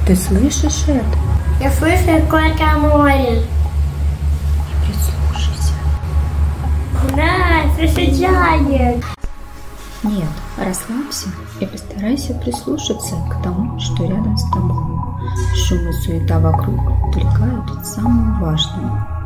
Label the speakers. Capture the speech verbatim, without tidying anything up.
Speaker 1: Ты слышишь это?
Speaker 2: Я слышу какое-то море.
Speaker 1: Прислушайся.
Speaker 2: Да, слышать.
Speaker 1: Нет, расслабься и постарайся прислушаться к тому, что рядом с тобой. Шум и суета вокруг отвлекают от самого важного.